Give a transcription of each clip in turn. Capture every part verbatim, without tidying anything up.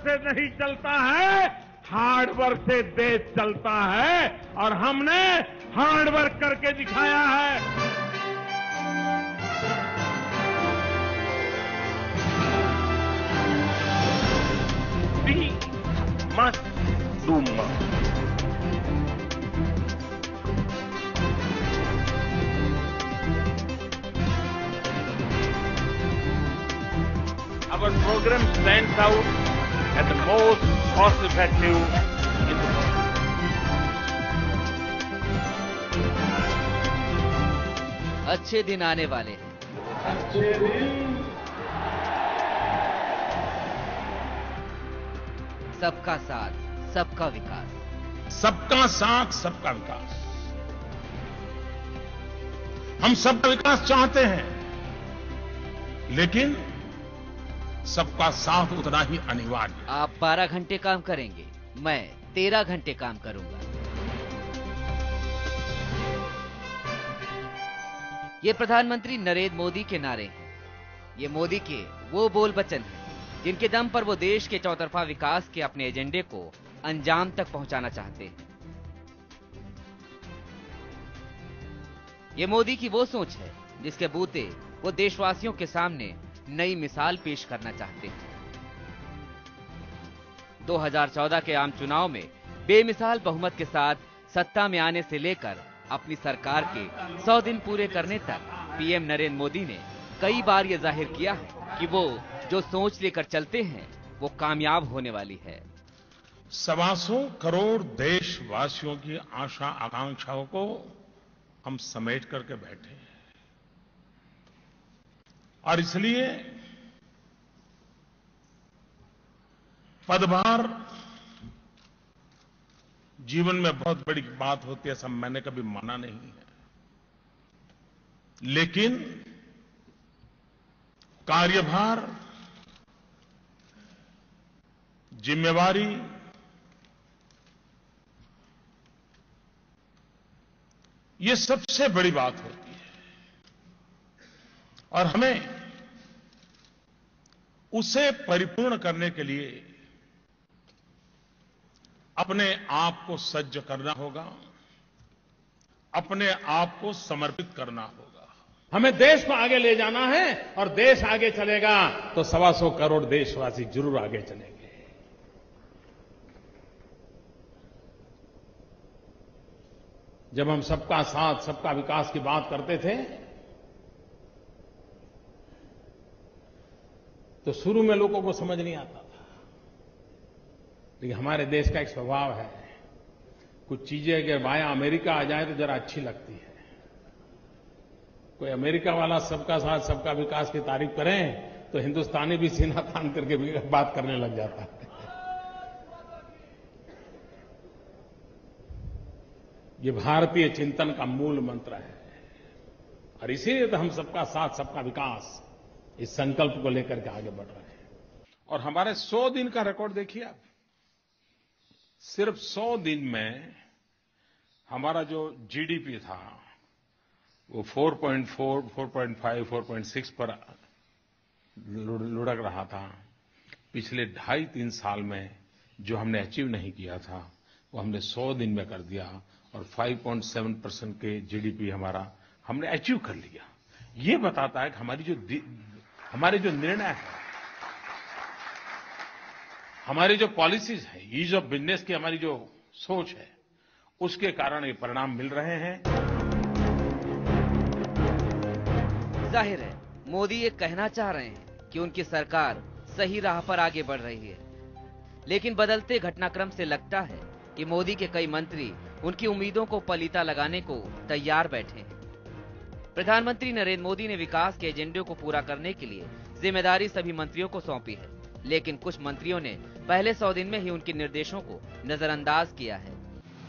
से नहीं चलता है, हार्ड वर्क से देश चलता है और हमने हार्ड वर्क करके दिखाया है। We must do more. Our program stands out as the most cost-effective in the world. अच्छे दिन आने वाले हैं। अच्छे दिन। सबका साथ, सबका विकास। सबका साथ, सबका विकास। हम सबका विकास चाहते हैं, लेकिन सबका साथ उतना ही अनिवार्य है। आप बारह घंटे काम करेंगे, मैं तेरह घंटे काम करूंगा। ये प्रधानमंत्री नरेंद्र मोदी के नारे हैं। ये मोदी के वो बोल वचन हैं जिनके दम पर वो देश के चौतरफा विकास के अपने एजेंडे को अंजाम तक पहुंचाना चाहते हैं। ये मोदी की वो सोच है जिसके बूते वो देशवासियों के सामने नई मिसाल पेश करना चाहते हैं। दो हज़ार चौदह के आम चुनाव में बेमिसाल बहुमत के साथ सत्ता में आने से लेकर अपनी सरकार के सौ दिन पूरे करने तक पीएम नरेंद्र मोदी ने कई बार यह जाहिर किया है कि वो जो सोच लेकर चलते हैं वो कामयाब होने वाली है। सवा सौ करोड़ देशवासियों की आशा आकांक्षाओं को हम समेट करके बैठे हैं और इसलिए पदभार जीवन में बहुत बड़ी बात होती है, सब मैंने कभी माना नहीं है, लेकिन कार्यभार, जिम्मेवारी, ये सबसे बड़ी बात होती है और हमें उसे परिपूर्ण करने के लिए अपने आप को सज्ज करना होगा, अपने आप को समर्पित करना होगा। हमें देश को आगे ले जाना है और देश आगे चलेगा तो सवा सौ करोड़ देशवासी जरूर आगे चलेंगे। जब हम सबका साथ, सबका विकास की बात करते थे तो शुरू में लोगों को समझ नहीं आता था, लेकिन हमारे देश का एक स्वभाव है, कुछ चीजें अगर बाया अमेरिका आ जाए तो जरा अच्छी लगती है। कोई अमेरिका वाला सबका साथ, सबका विकास की तारीफ करें तो हिंदुस्तानी भी सीना तान करके भी बात करने लग जाता है। ये भारतीय चिंतन का मूल मंत्र है और इसीलिए तो हम सबका साथ, सबका विकास इस संकल्प को लेकर के आगे बढ़ रहे हैं। और हमारे सौ दिन का रिकॉर्ड देखिए आप, सिर्फ सौ दिन में हमारा जो जीडीपी था वो चार पॉइंट चार, चार पॉइंट पाँच, चार पॉइंट छह पर लुढ़क रहा था। पिछले ढाई तीन साल में जो हमने अचीव नहीं किया था वो हमने सौ दिन में कर दिया और पाँच पॉइंट सात परसेंट के जीडीपी हमारा हमने अचीव कर लिया। ये बताता है कि हमारी जो हमारे जो निर्णय है, हमारी जो पॉलिसीज है, ईज ऑफ बिजनेस की हमारी जो सोच है, उसके कारण ये परिणाम मिल रहे हैं। जाहिर है मोदी ये कहना चाह रहे हैं कि उनकी सरकार सही राह पर आगे बढ़ रही है, लेकिन बदलते घटनाक्रम से लगता है कि मोदी के कई मंत्री उनकी उम्मीदों को पलीता लगाने को तैयार बैठे हैं। प्रधानमंत्री नरेंद्र मोदी ने विकास के एजेंडे को पूरा करने के लिए जिम्मेदारी सभी मंत्रियों को सौंपी है, लेकिन कुछ मंत्रियों ने पहले सौ दिन में ही उनके निर्देशों को नजरअंदाज किया है।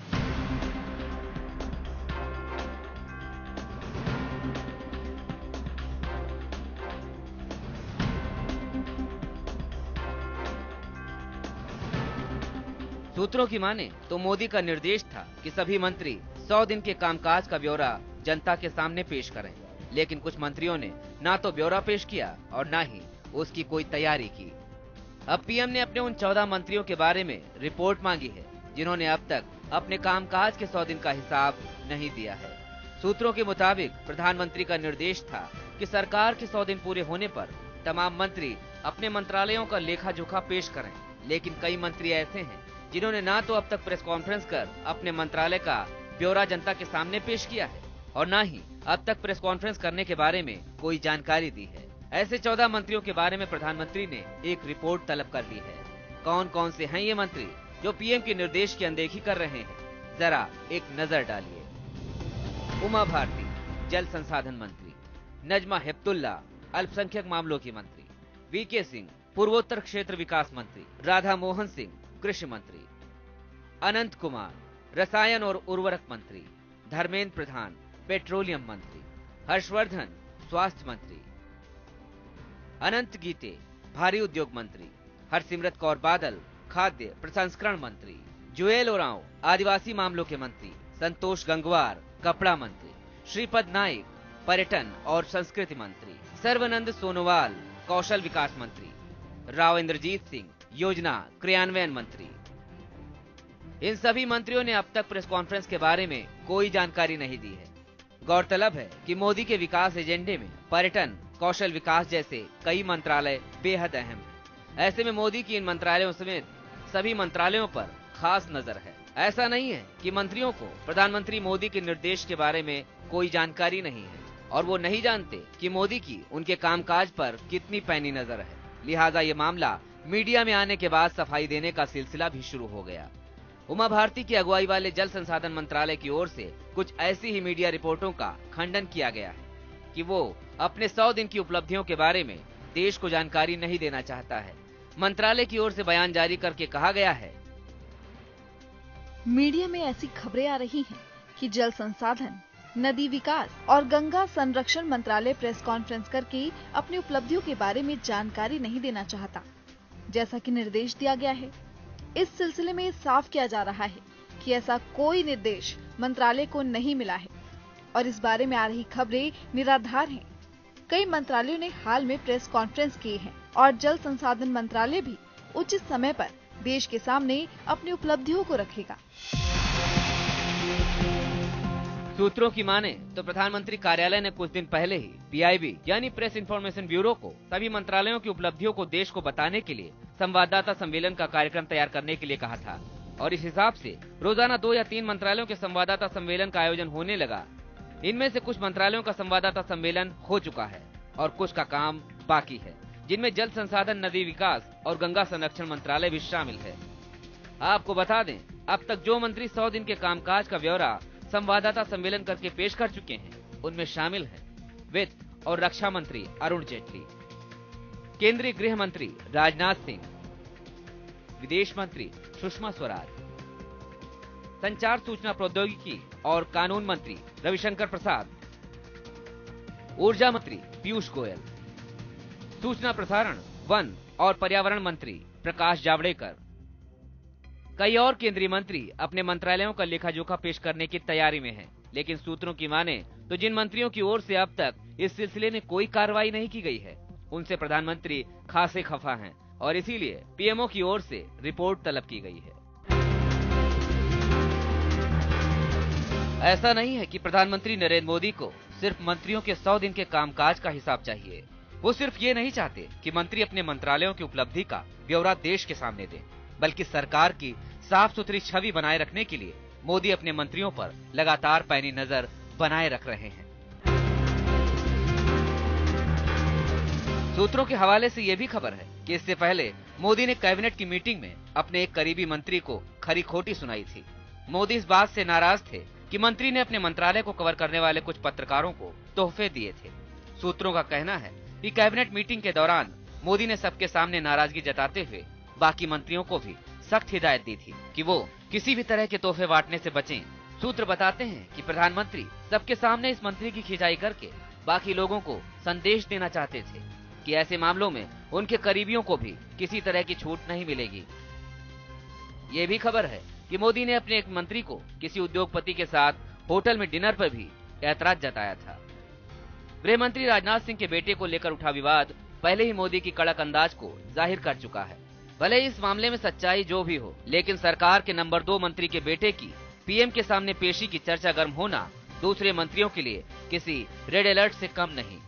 सूत्रों की माने तो मोदी का निर्देश था कि सभी मंत्री सौ दिन के कामकाज का ब्यौरा जनता के सामने पेश करें, लेकिन कुछ मंत्रियों ने ना तो ब्यौरा पेश किया और ना ही उसकी कोई तैयारी की। अब पीएम ने अपने उन चौदह मंत्रियों के बारे में रिपोर्ट मांगी है जिन्होंने अब तक अपने कामकाज के सौ दिन का हिसाब नहीं दिया है। सूत्रों के मुताबिक प्रधानमंत्री का निर्देश था कि सरकार के सौ दिन पूरे होने पर तमाम मंत्री अपने मंत्रालयों का लेखा जोखा पेश करें, लेकिन कई मंत्री ऐसे हैं जिन्होंने ना तो अब तक प्रेस कॉन्फ्रेंस कर अपने मंत्रालय का ब्यौरा जनता के सामने पेश किया है और न ही अब तक प्रेस कॉन्फ्रेंस करने के बारे में कोई जानकारी दी है। ऐसे चौदह मंत्रियों के बारे में प्रधानमंत्री ने एक रिपोर्ट तलब कर ली है। कौन कौन से हैं ये मंत्री जो पीएम के निर्देश की अनदेखी कर रहे हैं, जरा एक नजर डालिए। उमा भारती, जल संसाधन मंत्री। नजमा हेप्तुल्ला, अल्पसंख्यक मामलों की मंत्री। वीके सिंह, पूर्वोत्तर क्षेत्र विकास मंत्री। राधा मोहन सिंह, कृषि मंत्री। अनंत कुमार, रसायन और उर्वरक मंत्री। धर्मेंद्र प्रधान, पेट्रोलियम मंत्री। हर्षवर्धन, स्वास्थ्य मंत्री। अनंत गीते, भारी उद्योग मंत्री। हरसिमरत कौर बादल, खाद्य प्रसंस्करण मंत्री। जुएल ओरांव, आदिवासी मामलों के मंत्री। संतोष गंगवार, कपड़ा मंत्री। श्रीपद नाइक, पर्यटन और संस्कृति मंत्री। सर्बानंद सोनोवाल, कौशल विकास मंत्री। राव इंद्रजीत सिंह, योजना क्रियान्वयन मंत्री। इन सभी मंत्रियों ने अब तक प्रेस कॉन्फ्रेंस के बारे में कोई जानकारी नहीं दी है। गौरतलब है कि मोदी के विकास एजेंडे में पर्यटन, कौशल विकास जैसे कई मंत्रालय बेहद अहम हैं। ऐसे में मोदी की इन मंत्रालयों समेत सभी मंत्रालयों पर खास नजर है। ऐसा नहीं है कि मंत्रियों को प्रधानमंत्री मोदी के निर्देश के बारे में कोई जानकारी नहीं है और वो नहीं जानते कि मोदी की उनके कामकाज पर कितनी पैनी नजर है। लिहाजा ये मामला मीडिया में आने के बाद सफाई देने का सिलसिला भी शुरू हो गया। उमा भारती की अगुवाई वाले जल संसाधन मंत्रालय की ओर से कुछ ऐसी ही मीडिया रिपोर्टों का खंडन किया गया है कि वो अपने सौ दिन की उपलब्धियों के बारे में देश को जानकारी नहीं देना चाहता है। मंत्रालय की ओर से बयान जारी करके कहा गया है, मीडिया में ऐसी खबरें आ रही हैं कि जल संसाधन, नदी विकास और गंगा संरक्षण मंत्रालय प्रेस कॉन्फ्रेंस करके अपनी उपलब्धियों के बारे में जानकारी नहीं देना चाहता, जैसा कि निर्देश दिया गया है। इस सिलसिले में साफ किया जा रहा है कि ऐसा कोई निर्देश मंत्रालय को नहीं मिला है और इस बारे में आ रही खबरें निराधार हैं। कई मंत्रालयों ने हाल में प्रेस कॉन्फ्रेंस की है और जल संसाधन मंत्रालय भी उचित समय पर देश के सामने अपनी उपलब्धियों को रखेगा। सूत्रों की माने तो प्रधानमंत्री कार्यालय ने कुछ दिन पहले ही पीआईबी यानी प्रेस इन्फॉर्मेशन ब्यूरो को सभी मंत्रालयों की उपलब्धियों को देश को बताने के लिए संवाददाता सम्मेलन का कार्यक्रम तैयार करने के लिए कहा था और इस हिसाब से रोजाना दो या तीन मंत्रालयों के संवाददाता सम्मेलन का आयोजन होने लगा। इनमें से कुछ मंत्रालयों का संवाददाता सम्मेलन हो चुका है और कुछ का काम बाकी है, जिनमें जल संसाधन, नदी विकास और गंगा संरक्षण मंत्रालय भी शामिल है। आपको बता दें, अब तक जो मंत्री सौ दिन के कामकाज का ब्यौरा संवाददाता सम्मेलन करके पेश कर चुके हैं, उनमें शामिल हैं वित्त और रक्षा मंत्री अरुण जेटली, केंद्रीय गृह मंत्री राजनाथ सिंह, विदेश मंत्री सुषमा स्वराज, संचार सूचना प्रौद्योगिकी और कानून मंत्री रविशंकर प्रसाद, ऊर्जा मंत्री पीयूष गोयल, सूचना प्रसारण, वन और पर्यावरण मंत्री प्रकाश जावड़ेकर। कई और केंद्रीय मंत्री अपने मंत्रालयों का लेखा जोखा पेश करने की तैयारी में हैं, लेकिन सूत्रों की माने तो जिन मंत्रियों की ओर से अब तक इस सिलसिले में कोई कार्रवाई नहीं की गई है, उनसे प्रधानमंत्री खासे खफा हैं और इसीलिए पीएमओ की ओर से रिपोर्ट तलब की गई है। ऐसा नहीं है कि प्रधानमंत्री नरेंद्र मोदी को सिर्फ मंत्रियों के सौ दिन के कामकाज का हिसाब चाहिए। वो सिर्फ ये नहीं चाहते कि मंत्री अपने मंत्रालयों की उपलब्धि का ब्यौरा देश के सामने दें, बल्कि सरकार की साफ सुथरी छवि बनाए रखने के लिए मोदी अपने मंत्रियों पर लगातार पैनी नजर बनाए रख रहे हैं। सूत्रों के हवाले से यह भी खबर है कि इससे पहले मोदी ने कैबिनेट की मीटिंग में अपने एक करीबी मंत्री को खरी खोटी सुनाई थी। मोदी इस बात से नाराज थे कि मंत्री ने अपने मंत्रालय को कवर करने वाले कुछ पत्रकारों को तोहफे दिए थे। सूत्रों का कहना है कि कैबिनेट मीटिंग के दौरान मोदी ने सबके सामने नाराजगी जताते हुए बाकी मंत्रियों को भी सख्त हिदायत दी थी कि वो किसी भी तरह के तोहफे बांटने से बचें। सूत्र बताते हैं कि प्रधानमंत्री सबके सामने इस मंत्री की खिंचाई करके बाकी लोगों को संदेश देना चाहते थे कि ऐसे मामलों में उनके करीबियों को भी किसी तरह की छूट नहीं मिलेगी। ये भी खबर है कि मोदी ने अपने एक मंत्री को किसी उद्योगपति के साथ होटल में डिनर पर भी ऐतराज जताया था। गृह मंत्री राजनाथ सिंह के बेटे को लेकर उठा विवाद पहले ही मोदी की कड़क अंदाज को जाहिर कर चुका है। भले इस मामले में सच्चाई जो भी हो, लेकिन सरकार के नंबर दो मंत्री के बेटे की पीएम के सामने पेशी की चर्चा गर्म होना दूसरे मंत्रियों के लिए किसी रेड अलर्ट से कम नहीं।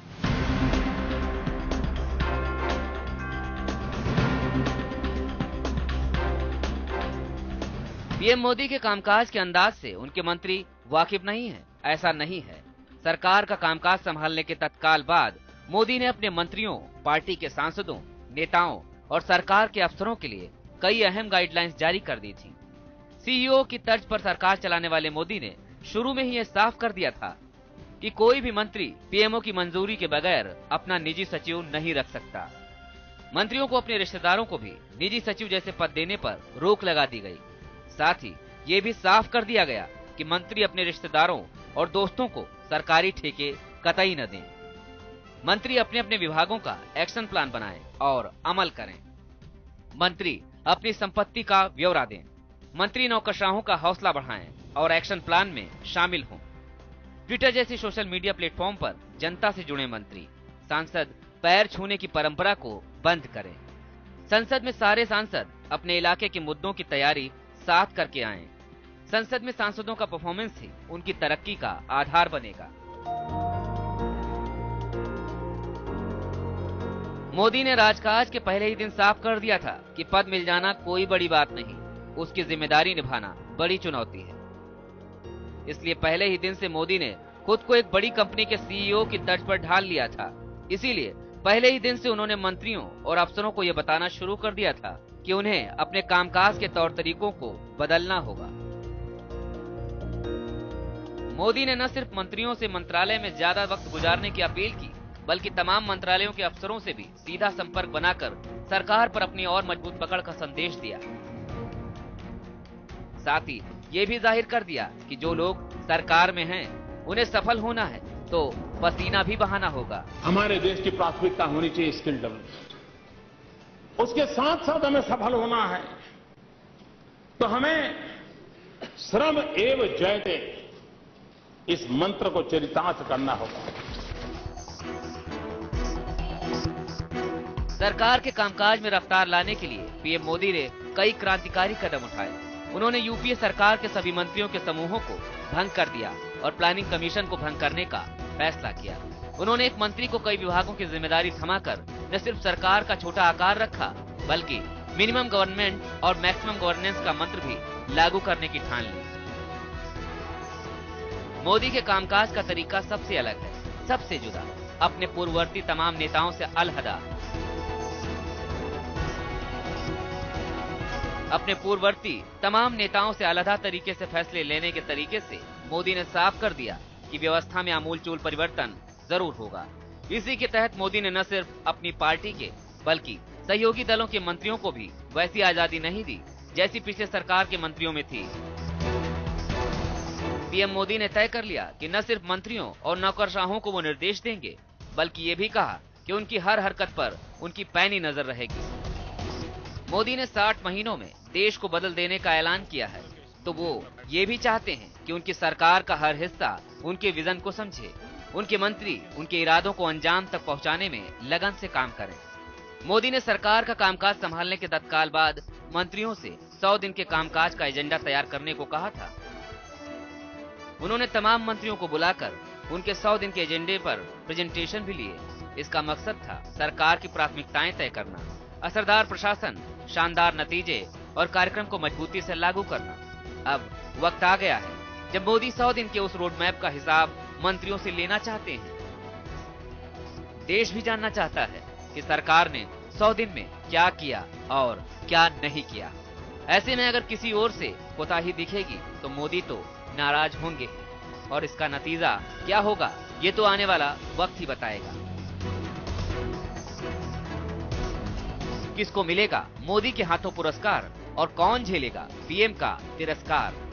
पीएम मोदी के कामकाज के अंदाज से उनके मंत्री वाकिफ नहीं हैं, ऐसा नहीं है। सरकार का कामकाज संभालने के तत्काल बाद मोदी ने अपने मंत्रियों, पार्टी के सांसदों, नेताओं और सरकार के अफसरों के लिए कई अहम गाइडलाइंस जारी कर दी थी। सीईओ की तर्ज पर सरकार चलाने वाले मोदी ने शुरू में ही यह साफ कर दिया था कि कोई भी मंत्री पीएमओ की मंजूरी के बगैर अपना निजी सचिव नहीं रख सकता। मंत्रियों को अपने रिश्तेदारों को भी निजी सचिव जैसे पद देने पर रोक लगा दी गई। साथ ही ये भी साफ कर दिया गया कि मंत्री अपने रिश्तेदारों और दोस्तों को सरकारी ठेके कतई न दें। मंत्री अपने अपने विभागों का एक्शन प्लान बनाएं और अमल करें। मंत्री अपनी संपत्ति का ब्यौरा दें। मंत्री नौकरशाहों का हौसला बढ़ाएं और एक्शन प्लान में शामिल हों। ट्विटर जैसी सोशल मीडिया प्लेटफॉर्म पर जनता से जुड़े मंत्री, सांसद पैर छूने की परंपरा को बंद करें। संसद में सारे सांसद अपने इलाके के मुद्दों की तैयारी साथ करके आएं। संसद में सांसदों का परफॉर्मेंस ही उनकी तरक्की का आधार बनेगा। मोदी ने राजकाज के पहले ही दिन साफ कर दिया था कि पद मिल जाना कोई बड़ी बात नहीं, उसकी जिम्मेदारी निभाना बड़ी चुनौती है। इसलिए पहले ही दिन से मोदी ने खुद को एक बड़ी कंपनी के सीईओ की तर्ज पर ढाल लिया था। इसीलिए पहले ही दिन से उन्होंने मंत्रियों और अफसरों को यह बताना शुरू कर दिया था कि उन्हें अपने कामकाज के तौर तरीकों को बदलना होगा। मोदी ने न सिर्फ मंत्रियों से मंत्रालय में ज्यादा वक्त गुजारने की अपील की, बल्कि तमाम मंत्रालयों के अफसरों से भी सीधा संपर्क बनाकर सरकार पर अपनी और मजबूत पकड़ का संदेश दिया। साथ ही ये भी जाहिर कर दिया कि जो लोग सरकार में हैं, उन्हें सफल होना है तो पसीना भी बहाना होगा। हमारे देश की प्राथमिकता होनी चाहिए स्किल डेवलपमेंट। उसके साथ साथ हमें सफल होना है तो हमें श्रम एव जयते इस मंत्र को चरितार्थ करना होगा। सरकार के कामकाज में रफ्तार लाने के लिए पीएम मोदी ने कई क्रांतिकारी कदम उठाए। उन्होंने यूपीए सरकार के सभी मंत्रियों के समूहों को भंग कर दिया और प्लानिंग कमीशन को भंग करने का फैसला किया। उन्होंने एक मंत्री को कई विभागों की जिम्मेदारी थमाकर न सिर्फ सरकार का छोटा आकार रखा, बल्कि मिनिमम गवर्नमेंट और मैक्सिमम गवर्नेंस का मंत्र भी लागू करने की ठान ली। मोदी के कामकाज का तरीका सबसे अलग है, सबसे जुदा, अपने पूर्ववर्ती तमाम नेताओं से अलहदा। अपने पूर्ववर्ती तमाम नेताओं से अलहदा तरीके से फैसले लेने के तरीके से मोदी ने साफ कर दिया कि व्यवस्था में आमूलचूल परिवर्तन जरूर होगा। इसी के तहत मोदी ने न सिर्फ अपनी पार्टी के बल्कि सहयोगी दलों के मंत्रियों को भी वैसी आजादी नहीं दी जैसी पिछले सरकार के मंत्रियों में थी। पीएम मोदी ने तय कर लिया कि न सिर्फ मंत्रियों और नौकरशाहों को वो निर्देश देंगे, बल्कि ये भी कहा कि उनकी हर हरकत पर उनकी पैनी नजर रहेगी। मोदी ने साठ महीनों में देश को बदल देने का ऐलान किया है, तो वो ये भी चाहते हैं कि उनकी सरकार का हर हिस्सा उनके विजन को समझे, उनके मंत्री उनके इरादों को अंजाम तक पहुंचाने में लगन से काम करें। मोदी ने सरकार का कामकाज संभालने के तत्काल बाद मंत्रियों से सौ दिन के कामकाज का एजेंडा तैयार करने को कहा था। उन्होंने तमाम मंत्रियों को बुलाकर उनके सौ दिन के एजेंडे पर प्रेजेंटेशन भी लिए। इसका मकसद था सरकार की प्राथमिकताएं तय करना, असरदार प्रशासन, शानदार नतीजे और कार्यक्रम को मजबूती से लागू करना। अब वक्त आ गया है जब मोदी सौ दिन के उस रोड मैप का हिसाब मंत्रियों से लेना चाहते हैं। देश भी जानना चाहता है कि सरकार ने सौ दिन में क्या किया और क्या नहीं किया। ऐसे में अगर किसी ओर से कोताही दिखेगी तो मोदी तो नाराज होंगे और इसका नतीजा क्या होगा ये तो आने वाला वक्त ही बताएगा। किसको मिलेगा मोदी के हाथों पुरस्कार और कौन झेलेगा पीएम का तिरस्कार।